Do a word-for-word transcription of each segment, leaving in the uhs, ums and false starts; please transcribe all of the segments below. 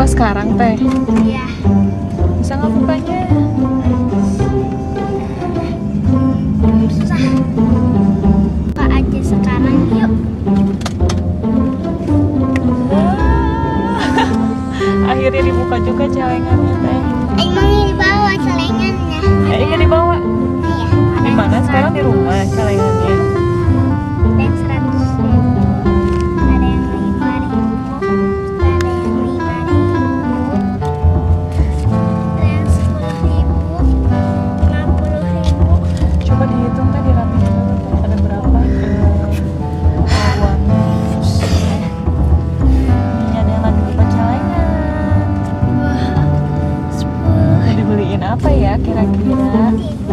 buka sekarang teh? Iya. Bisa nggak bukanya? Susah. Buka aja sekarang yuk. Akhirnya dibuka juga celengannya teh. Emangnya dibawa celengannya? Ya, ini dibawa. Iya. Di mana sekarang di rumah celengannya? Ada yang seratus ribu, ada yang lima ribu, ada yang lima ribu, ada yang sepuluh ribu, lima puluh ribu. Coba dihitung teh, dirapiin dulu teh. Ada berapa eh, uangnya? Ini ada yang lagi buka celengan. Wah, sepuluh. Mau dibeliin apa ya kira-kira?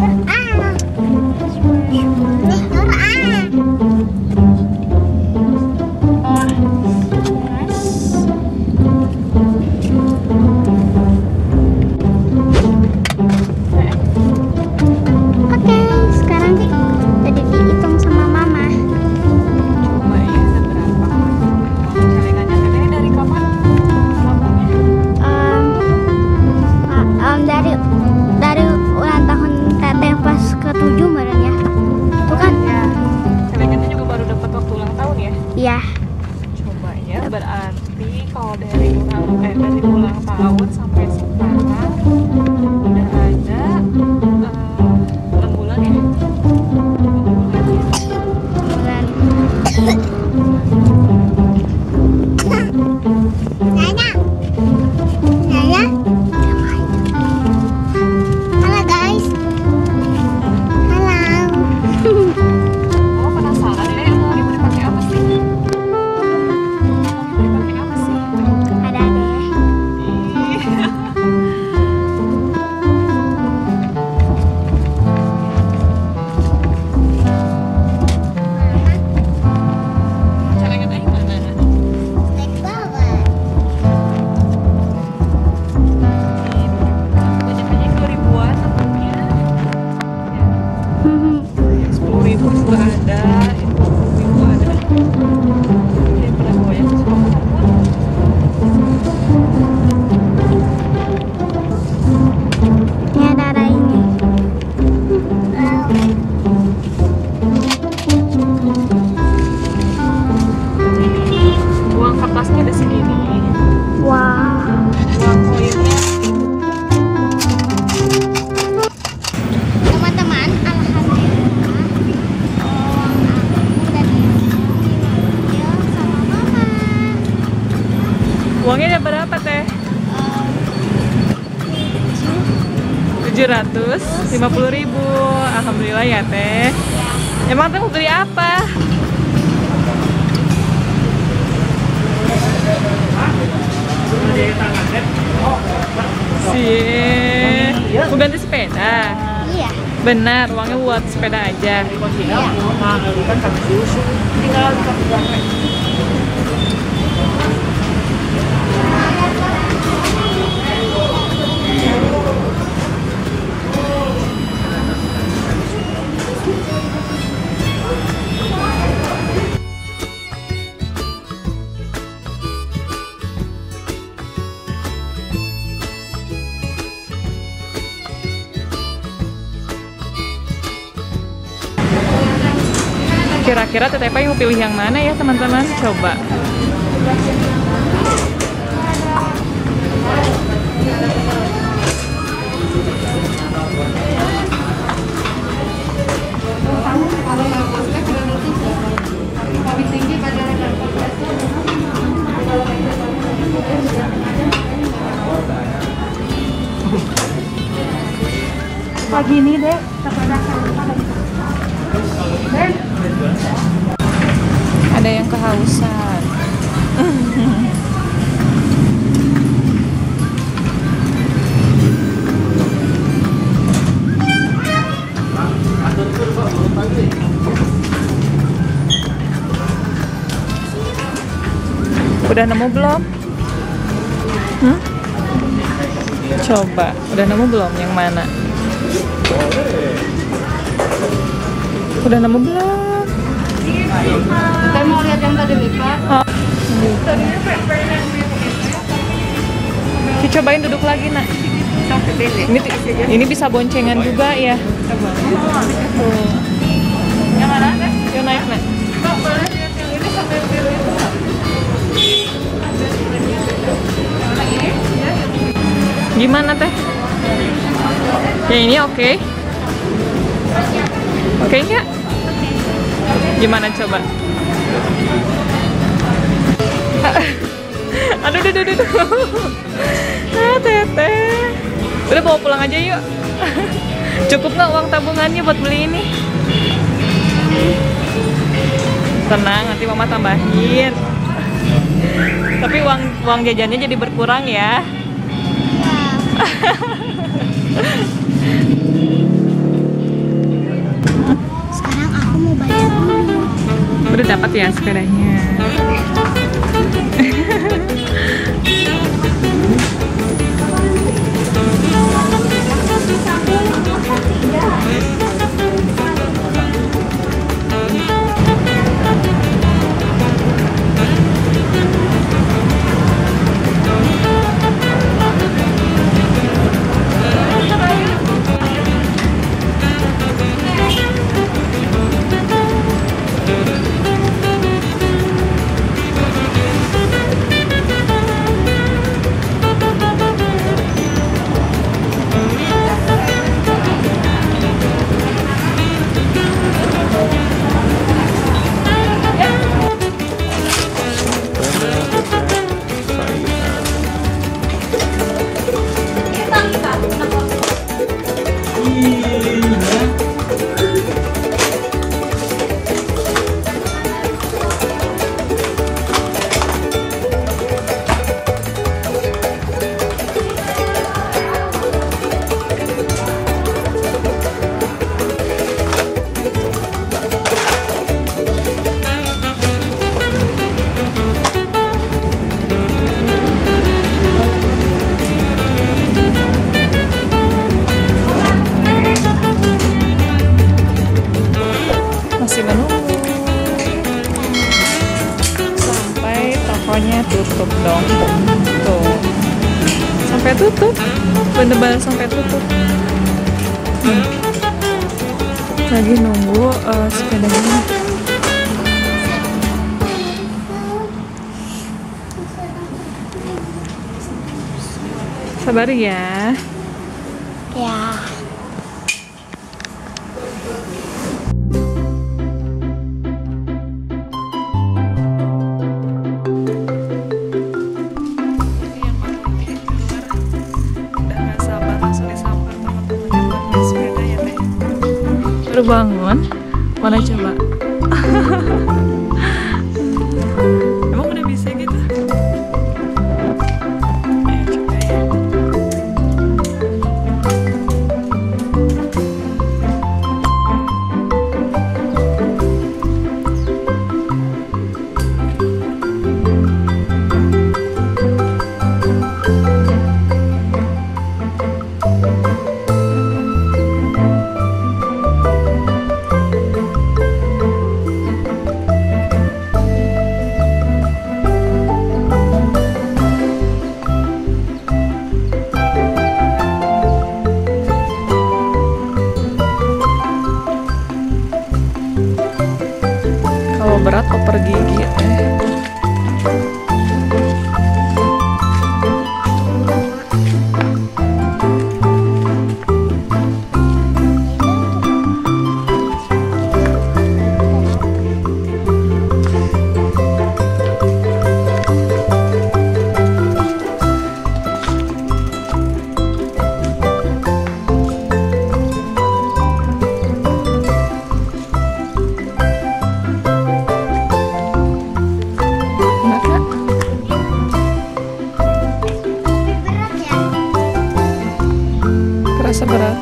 Oke, sekarang tadi dihitung sama mama. Coba ya, ada berapa? Celengannya teh ini dari kapan? Lampunya? Em, ah, em, dari dari ulang tahun teteh pas ketujuh baru ya. Itu kan? Ya, celengannya juga baru dapat waktu ulang tahun ya. Iya. Coba ya, berarti kalau dari ulang eh dari ulang tahun sampai sekarang udah ada eh, enam bulan ya. Bulan. Nanya. Nanya. Halo guys. Halo. Oh, penasaran deh, mau dipakai apa sih? Mau dipakai apa sih? Ada deh. Ih. Celengan air mana? Naik bawah. Banyak aja dua ribuan namanya. Sepuluh ribu juga ada, itu ribu ada. Ini pernah goyang semua pun. Ini ada rainya. Uang kertasnya ada segini. Wow. Uang koinnya Teman-teman, alhamdulillah uang aku udah diambil sama mama. uangnya ada berapa teh? Tujuh ratus lima puluh ribu. Alhamdulillah ya teh. Emang teh mau beli apa? Sih, mau ganti sepeda. Iya. Benar, uangnya buat sepeda aja. Kira-kira Teteh Pai mau pilih yang mana ya teman-teman? Coba. Pagi ini deh. Ada yang kehausan. Udah nemu belum? Hmm? Coba, udah nemu belum yang mana? Udah nemu belum? Saya mau lihat yang tadi lipat. Oh. Kita cobain duduk lagi, nak. Ini ini bisa boncengan juga ya. Tuh. Yang mana, Teh? Yuk naik, nak. Kok boleh lihat yang ini sampai pilih itu nggak? Gimana, Teh? Yang ini oke? Okay? Oke okay, nggak? Gimana coba? Aduh, aduh, aduh, aduh. Ah, Teteh. Udah bawa pulang aja yuk. Cukup nggak uang tabungannya buat beli ini? Tenang, nanti mama tambahin. Tapi uang uang jajannya jadi berkurang ya. Sekarang aku mau baca dulu. Udah dapat ya sepedanya. Tutup dong tuh sampai tutup, bener-bener sampai tutup. hmm. Lagi nunggu uh, sepedanya. Sabar ya. Ya. Baru bangun, mana coba? Emang udah bisa gitu? Ayo coba ya. Kalau berat oper gigi teh. Kerasa berat.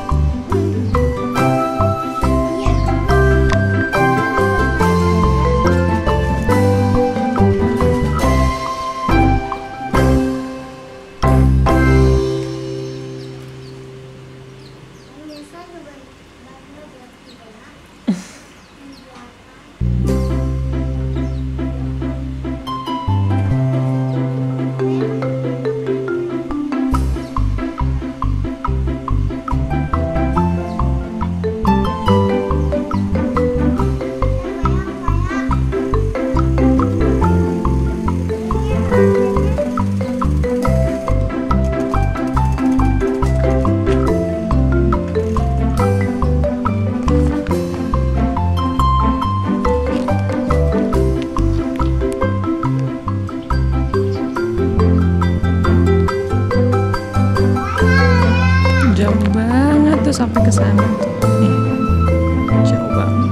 banget tuh sampai ke sana tuh. Nih, jauh banget.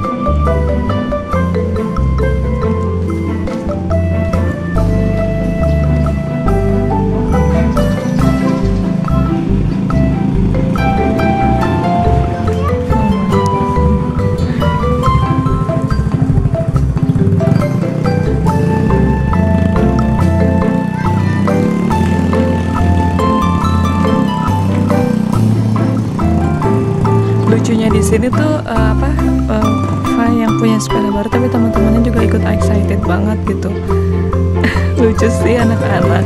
Lucunya di sini tuh uh, apa uh, Fah yang punya sepeda baru, tapi teman-temannya juga ikut excited banget gitu. Lucu sih anak-anak.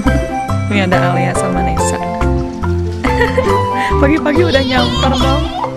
Ini ada Alia sama Nesa. Pagi-pagi udah nyamper dong.